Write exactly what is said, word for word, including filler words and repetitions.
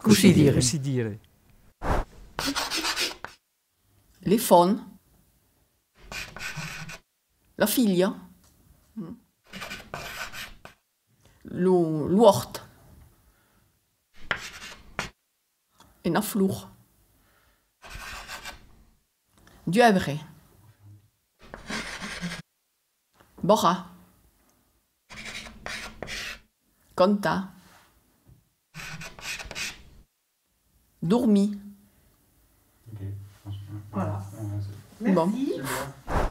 Così dire. Così dire. Les faunes. La figlia. Lo- L'uort. En a floer. Duebre. Bora. Conta. Dormi. Voilà. Bon. Merci.